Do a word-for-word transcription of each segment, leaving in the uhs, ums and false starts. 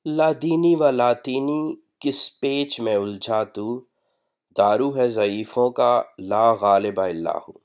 लादीनी व लातीनी किस पेच में उलझा तू, दारू है ज़ईफ़ों का ला गालिब इल्ला हू।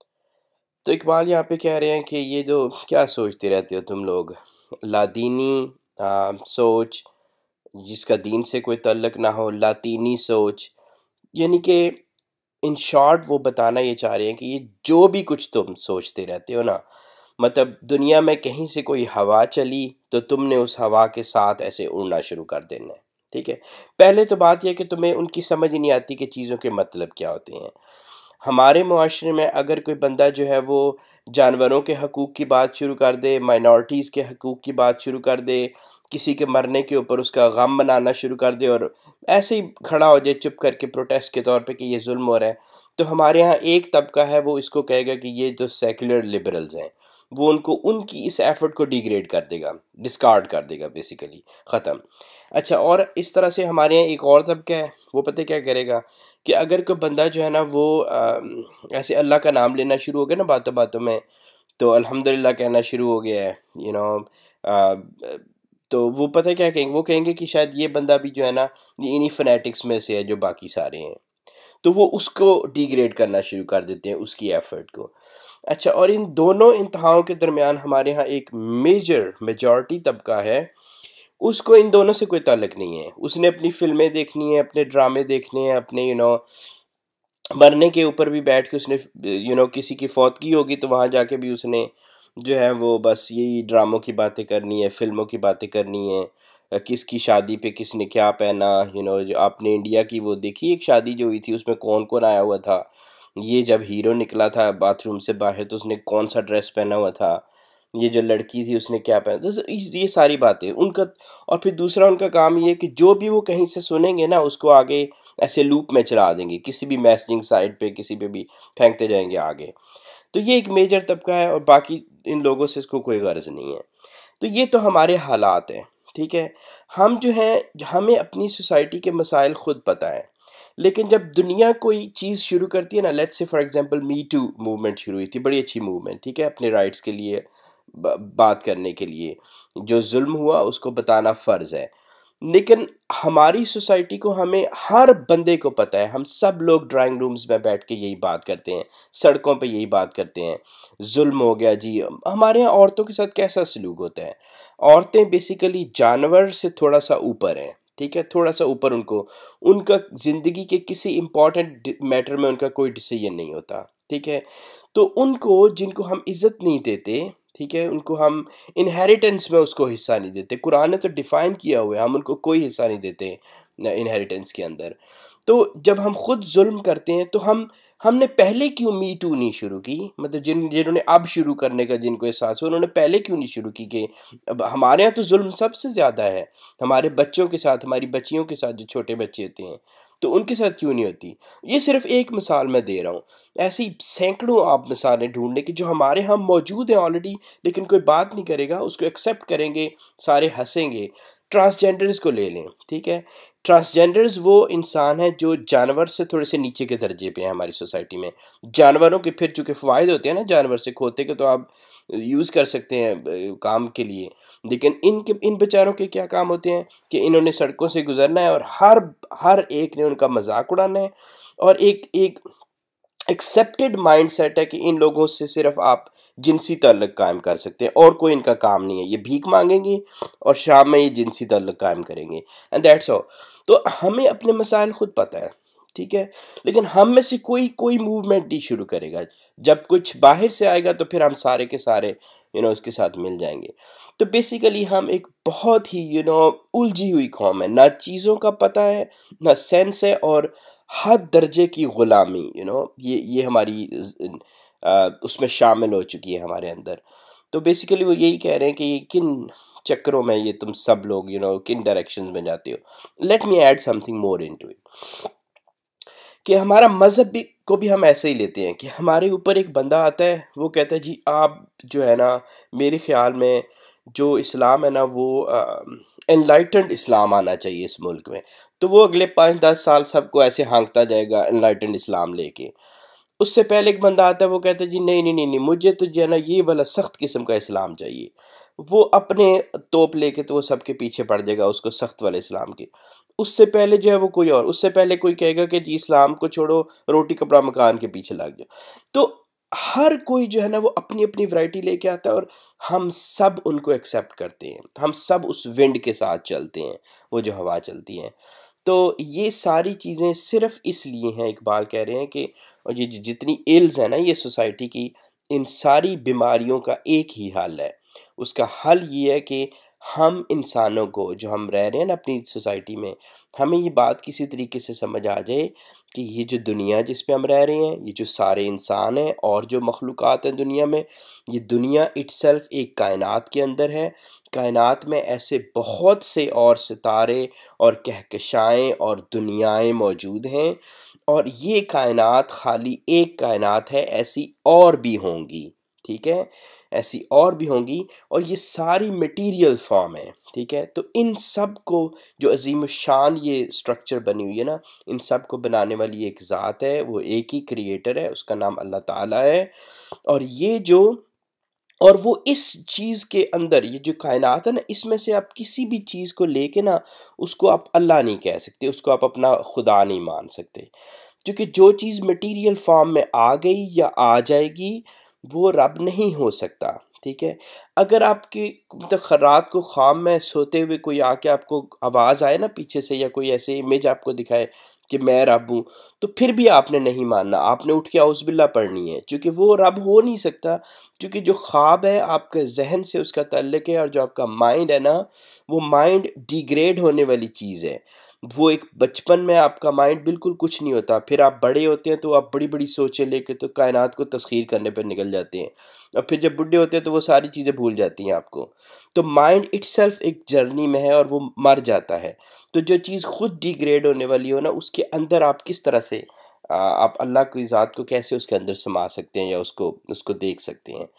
तो इकबाल यहाँ पे कह रहे हैं कि ये जो क्या सोचते रहते हो तुम लोग, लादीनी आ, सोच जिसका दीन से कोई तल्लक ना हो, लातीनी सोच, यानी कि इन शॉर्ट वो बताना ये चाह रहे हैं कि ये जो भी कुछ तुम सोचते रहते हो ना, मतलब दुनिया में कहीं से कोई हवा चली तो तुमने उस हवा के साथ ऐसे उड़ना शुरू कर देना है। ठीक है, पहले तो बात यह कि तुम्हें उनकी समझ ही नहीं आती कि चीज़ों के मतलब क्या होते हैं। हमारे मुआशरे में अगर कोई बंदा जो है वो जानवरों के हकूक़ की बात शुरू कर दे, माइनॉरिटीज़ के हकूक़ की बात शुरू कर दे, किसी के मरने के ऊपर उसका गम मनाना शुरू कर दे और ऐसे ही खड़ा हो जाए चुप करके प्रोटेस्ट के तौर पे कि ये जुल्म हो रहा है, तो हमारे यहाँ एक तबका है वो इसको कहेगा कि ये जो सेकुलर लिबरल्स हैं वो उनको उनकी इस एफर्ट को डिग्रेड कर देगा, डिस्कार्ड कर देगा, बेसिकली ख़त्म। अच्छा, और इस तरह से हमारे यहाँ एक और तबका है, वो पता क्या करेगा कि अगर कोई बंदा जो है ना वो आ, ऐसे अल्लाह का नाम लेना शुरू हो गया ना बातों बातों में, तो अल्हम्दुलिल्लाह कहना शुरू हो गया है, यू नो, तो वो पता है क्या कहेंगे, वो कहेंगे कि शायद ये बंदा भी जो है ना ये इन्हीं फनेटिक्स में से है जो बाकी सारे हैं, तो वो उसको डिग्रेड करना शुरू कर देते हैं, उसकी एफर्ट को। अच्छा, और इन दोनों इंतहाओं के दरमियान हमारे यहाँ एक मेजर मेजॉरिटी तबका है, उसको इन दोनों से कोई ताल्लुक नहीं है। उसने अपनी फ़िल्में देखनी है, अपने ड्रामे देखने हैं, अपने यू नो मरने के ऊपर भी बैठ के उसने यू नो किसी की फौतगी होगी तो वहाँ जाके भी उसने जो है वो बस यही ड्रामों की बातें करनी है, फ़िल्मों की बातें करनी है, अ, किसकी शादी पे किसने क्या पहना, यू नो जो आपने इंडिया की वो देखी एक शादी जो हुई थी उसमें कौन-कौन आया हुआ था? ये जब हीरो निकला था बाथरूम से बाहर तो उसने कौन-सा ड्रेस पहना हुआ था? ये जो लड़की थी उसने क्या पहना, तो इस ये सारी बातें उनका। और फिर दूसरा उनका काम ये है कि जो भी वो कहीं से सुनेंगे ना उसको आगे ऐसे लूप में चला देंगे, किसी भी मैसेजिंग साइट पे किसी पे भी फेंकते जाएंगे आगे। तो ये एक मेजर तबका है और बाकी इन लोगों से इसको कोई गर्ज नहीं है। तो ये तो हमारे हालात हैं, ठीक है। हम जो हैं हमें अपनी सोसाइटी के मसाइल खुद पता है, लेकिन जब दुनिया कोई चीज़ शुरू करती है ना, let's say for example me too movement शुरू हुई थी, बड़ी अच्छी मूवमेंट, ठीक है, अपने राइट्स के लिए ब- बात करने के लिए, जो जुल्म हुआ उसको बताना फ़र्ज़ है। लेकिन हमारी सोसाइटी को हमें हर बंदे को पता है, हम सब लोग ड्राइंग रूम्स में बैठ के यही बात करते हैं, सड़कों पे यही बात करते हैं, जुल्म हो गया जी। हमारे यहाँ औरतों के साथ कैसा सलूक होता है, औरतें बेसिकली जानवर से थोड़ा सा ऊपर हैं, ठीक है, थोड़ा सा ऊपर। उनको उनका ज़िंदगी के किसी इम्पोर्टेंट मैटर में उनका कोई डिसीजन नहीं होता, ठीक है। तो उनको जिनको हम इज़्ज़त नहीं देते, ठीक है, उनको हम इनहेरिटेंस में उसको हिस्सा नहीं देते। कुरान ने तो डिफ़ाइन किया हुआ है, हम उनको कोई हिस्सा नहीं देते इनहेरिटेंस के अंदर। तो जब हम खुद जुल्म करते हैं तो हम हमने पहले क्यों मी टू नहीं शुरू की, मतलब जिन जिन्होंने अब शुरू करने का जिनको एहसास हो उन्होंने पहले क्यों नहीं शुरू की कि अब हमारे यहाँ तो जुल्म सबसे ज़्यादा है, हमारे बच्चों के साथ, हमारी बच्चियों के साथ, जो छोटे बच्चे होते हैं तो उनके साथ क्यों नहीं होती। ये सिर्फ एक मिसाल मैं दे रहा हूँ, ऐसी सैकड़ों आप मिसालें ढूंढने की जो हमारे यहाँ मौजूद हैं ऑलरेडी, लेकिन कोई बात नहीं करेगा, उसको एक्सेप्ट करेंगे, सारे हंसेंगे। ट्रांसजेंडर्स को ले लें, ठीक है, ट्रांसजेंडर्स वो इंसान हैं जो जानवर से थोड़े से नीचे के दर्जे पे हैं हमारी सोसाइटी में। जानवरों के फिर चूँकि फ़ायदे होते हैं ना जानवर से, खोते के तो आप यूज़ कर सकते हैं अ, काम के लिए, लेकिन इनके इन बेचारों के क्या काम होते हैं कि इन्होंने सड़कों से गुज़रना है और हर हर एक ने उनका मज़ाक उड़ाना है। और एक एक एक्सेप्टेड माइंडसेट है कि इन लोगों से सिर्फ आप जिनसी ताल्लुक कायम कर सकते हैं और कोई इनका काम नहीं है, ये भीख मांगेंगे और शाम में ये जिनसी ताल्लुक कायम करेंगे, एंड दैट्स ऑल। तो हमें अपने मसाइल खुद पता है, ठीक है, लेकिन हम में से कोई कोई मूवमेंट नहीं शुरू करेगा। जब कुछ बाहर से आएगा तो फिर हम सारे के सारे यू नो उसके साथ मिल जाएंगे। तो बेसिकली हम एक बहुत ही यू नो उलझी हुई कौम है, ना चीज़ों का पता है, ना सेंस है, और हर दर्जे की ग़ुलामी, यू नो ये ये हमारी ज़- अ, उसमें शामिल हो चुकी है हमारे अंदर। तो बेसिकली वो यही कह रहे हैं कि ये किन चक्करों में ये तुम सब लोग यू नो किन डायरेक्शंस में जाते हो। Let me add something more into it, कि हमारा मज़हब भी को भी हम ऐसे ही लेते हैं कि हमारे ऊपर एक बंदा आता है, वो कहता है जी आप जो है ना, मेरे ख़्याल में जो इस्लाम है ना वो एनलाइटेंड इस्लाम आना चाहिए इस मुल्क में। तो वो अगले पाँच दस साल सबको ऐसे हाँकता जाएगा एनलाइटेंड इस्लाम लेके। उससे पहले एक बंदा आता है, वो कहता है जी नहीं नहीं नहीं नहीं मुझे तो जो है ना ये वाला सख्त किस्म का इस्लाम चाहिए। वो अपने तोप लेके तो वो सबके पीछे पड़ जाएगा उसको सख्त वाले इस्लाम के। उससे पहले जो है वो कोई और, उससे पहले कोई कहेगा कि जी इस्लाम को छोड़ो, रोटी कपड़ा मकान के पीछे लग जाओ। तो हर कोई जो है ना वो अपनी अपनी वैरायटी लेके आता है और हम सब उनको एक्सेप्ट करते हैं, हम सब उस विंड के साथ चलते हैं, वो जो हवा चलती है। तो ये सारी चीज़ें सिर्फ इसलिए हैं, इकबाल कह रहे हैं कि और ये जि- जितनी इल्स है ना ये सोसाइटी की, इन सारी बीमारियों का एक ही हल है। उसका हल ये है कि हम इंसानों को, जो हम रह रहे हैं ना अपनी सोसाइटी में, हमें ये बात किसी तरीके से समझ आ जाए कि ये जो दुनिया जिस पे हम रह रहे हैं, ये जो सारे इंसान हैं और जो मखलूक़ात हैं दुनिया में, ये दुनिया इट्सल्फ एक कायनात के अंदर है। कायनात में ऐसे बहुत से और सितारे और कहकशाएँ और दुनियाएँ मौजूद हैं, और ये कायनात खाली एक कायनात है, ऐसी और भी होंगी, ठीक है? ऐसी और भी होंगी, और ये सारी मटीरियल फॉर्म है, ठीक है? तो इन सब को, जो अज़ीम शान ये स्ट्रक्चर बनी हुई है ना, इन सब को बनाने वाली एक ज़ात है, वो एक ही क्रिएटर है, उसका नाम अल्लाह ताला है। और ये जो और वो इस चीज़ के अंदर, ये जो कायनात है ना, इसमें से आप किसी भी चीज़ को लेके ना उसको आप अल्लाह नहीं कह सकते, उसको आप अपना खुदा नहीं मान सकते। क्योंकि जो चीज़ मटीरियल फॉर्म में आ गई या आ जाएगी, वो रब नहीं हो सकता, ठीक है? अगर आपके मतलब ख रात को ख्वाब में सोते हुए कोई आके आपको आवाज़ आए ना पीछे से, या कोई ऐसे इमेज आपको दिखाए कि मैं रब हूँ, तो फिर भी आपने नहीं मानना, आपने उठ के औज़ुबिल्लाह पढ़नी है, क्योंकि वो रब हो नहीं सकता। क्योंकि जो ख्वाब है आपके ज़हन से उसका ताल्लुक है, और जो आपका माइंड है ना, वो माइंड डिग्रेड होने वाली चीज़ है। वो एक बचपन में आपका माइंड बिल्कुल कुछ नहीं होता, फिर आप बड़े होते हैं तो आप बड़ी-बड़ी सोचें लेके तो कायनात को तस्ख़ीर करने पे निकल जाते हैं, और फिर जब बुड्ढे होते हैं तो वो सारी चीज़ें भूल जाती हैं आपको। तो माइंड इटसेल्फ एक जर्नी में है और वो मर जाता है। तो जो चीज़ खुद डिग्रेड होने वाली हो ना, उसके अंदर आप किस तरह से अ, आप अल्लाह की ज़ात को कैसे उसके अंदर समा सकते हैं, या उसको उसको देख सकते हैं।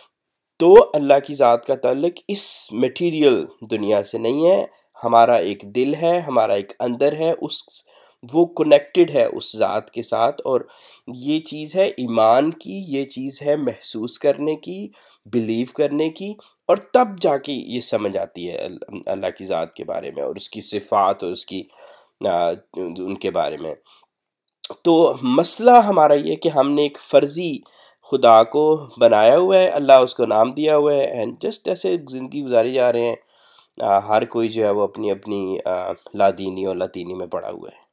तो अल्लाह की ज़ात का ताल्लुक इस मटीरियल दुनिया से नहीं है। हमारा एक दिल है, हमारा एक अंदर है, उस वो कनेक्टेड है उस ज़ात के साथ, और ये चीज़ है ईमान की, ये चीज़ है महसूस करने की, बिलीव करने की, और तब जाके ये समझ आती है अल अल्लाह की ज़ात के बारे में और उसकी सिफ़ात और उसकी अ, उनके बारे में। तो मसला हमारा ये है कि हमने एक फ़र्ज़ी खुदा को बनाया हुआ है, अल्लाह उसको नाम दिया हुआ है, एंड जस्ट ऐसे ज़िंदगी गुजारी जा रहे हैं। अ, हर कोई जो है वो अपनी अपनी अ, लादीनी और लातीनी में पड़ा हुआ है।